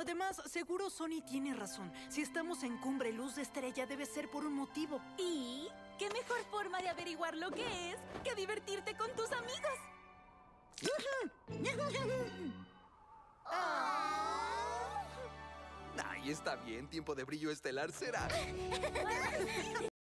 Además, seguro Sony tiene razón. Si estamos en Cumbre Luz de Estrella, debe ser por un motivo. ¿Y qué mejor forma de averiguar lo que es que divertirte con tus amigos? Ay, está bien. Tiempo de brillo estelar será.